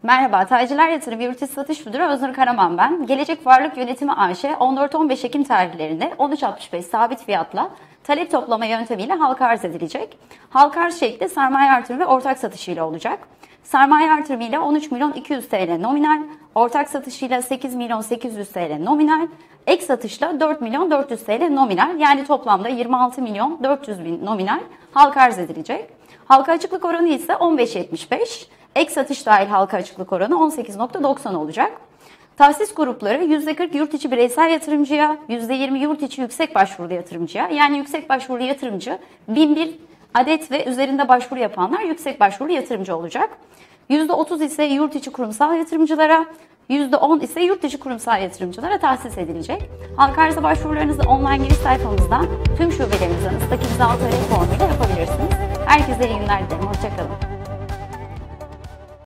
Merhaba, Tacirler Yatırım Yurt Satış Müdürü Öznur Karaman ben. Gelecek Varlık Yönetimi AŞ 14-15 Ekim tarihlerinde 13.65 sabit fiyatla talep toplama yöntemiyle halka arz edilecek. Halka arz şekli sermaye artırımı ve ortak satışıyla olacak. Sermaye artırımıyla 13 milyon 200 TL nominal, ortak satışıyla 8 milyon 800 TL nominal, ek satışla 4 milyon 400 TL nominal, yani toplamda 26 milyon 400 bin nominal halka arz edilecek. Halka açıklık oranı ise 15.75. Ek satış dahil halka açıklık oranı 18.90 olacak. Tahsis grupları %40 yurt içi bireysel yatırımcıya, %20 yurt içi yüksek başvurulu yatırımcıya, yani yüksek başvurulu yatırımcı 1001 adet ve üzerinde başvuru yapanlar yüksek başvurulu yatırımcı olacak. %30 ise yurt içi kurumsal yatırımcılara, %10 ise yurt dışı kurumsal yatırımcılara tahsis edilecek. Halka arza başvurularınızı online giriş sayfamızdan tüm şubelerimizden ıslak imzalı talep formuyla yapabilirsiniz. Herkese iyi günler dilerim. Hoşçakalın.